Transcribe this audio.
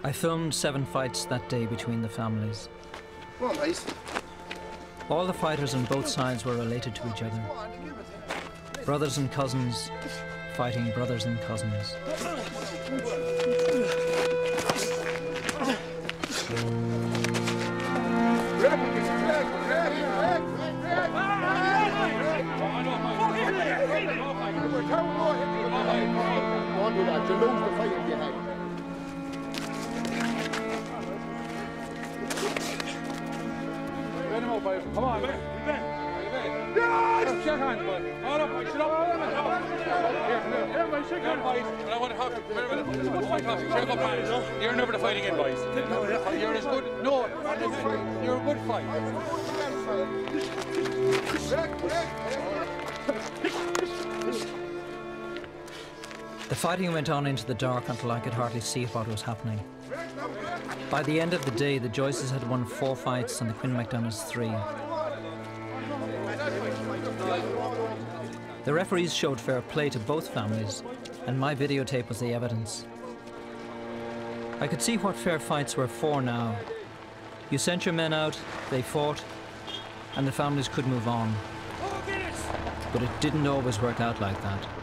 I filmed 7 fights that day between the families. Come on, boys. All the fighters on both sides were related to each other. Brothers and cousins fighting brothers and cousins. Come on, Ben. Shake hands, boy. All up, shut up. Here, everybody shake hands, boys. And I want to have, shake up hands. You're never the fighting in, boys. You're as good, no, you're a good fight. The fighting went on into the dark until I could hardly see what was happening. By the end of the day, the Joyces had won 4 fights and the Quinn MacDonaghs 3. The referees showed fair play to both families, and my videotape was the evidence. I could see what fair fights were for now. You sent your men out, they fought, and the families could move on. But it didn't always work out like that.